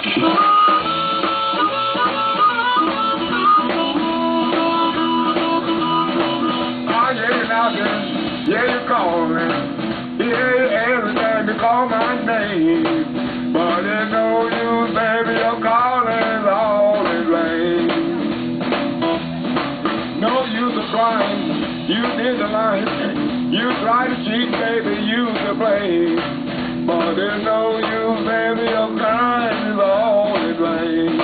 Yeah, you calling. Yeah, every time you call my name. But there's no use, baby, your calling all in vain. No use of crying, you did the line. You tried to cheat, baby, you to blame. But there's no use, baby, your crying is all in vain.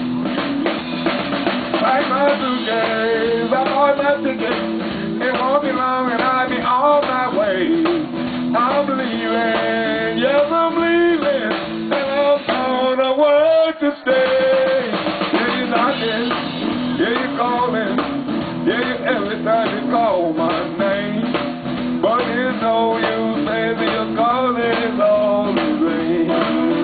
Like my suitcase, I bought my ticket. It won't be long and I'll be on my way. I'm leaving, yes I'm leaving, and I'm on a word to stay. Yeah, you're knocking, yeah you're calling, yeah you every time you call my name. But there's no use, baby, your calling is all in vain.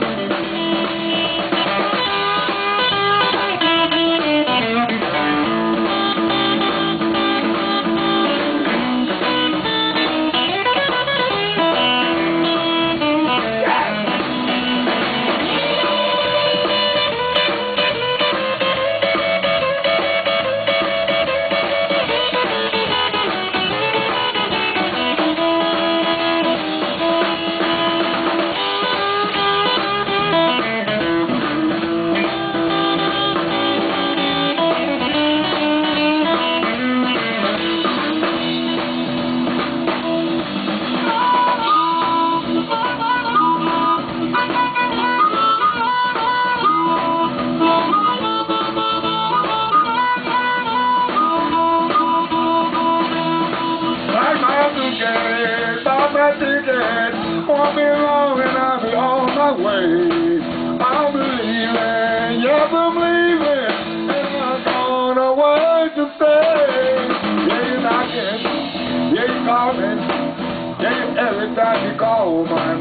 Won't be long and I'll be on my way. I'm leaving, yes I'm leaving, and I'm gonna wait to stay. Yeah you're knocking, yeah you're calling, yeah every time you call my